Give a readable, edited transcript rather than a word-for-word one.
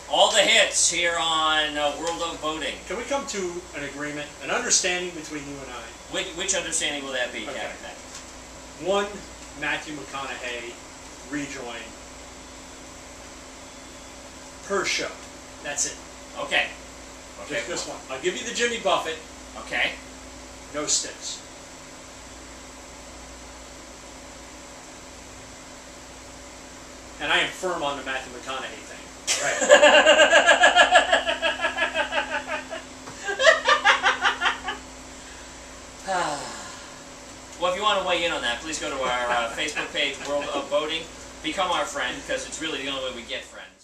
All the hits here on World of Voting. Can we come to an agreement, an understanding between you and I? Which understanding will that be, Okay. Captain Mac? One, Matthew McConaughey rejoin per show. That's it. Okay. Okay. Just this one. I'll give you the Jimmy Buffett. Okay. No sticks. And I am firm on the Matthew McConaughey thing. All right. Well, if you want to weigh in on that, please go to our Facebook page, World of Voting. Become our friend, because it's really the only way we get friends.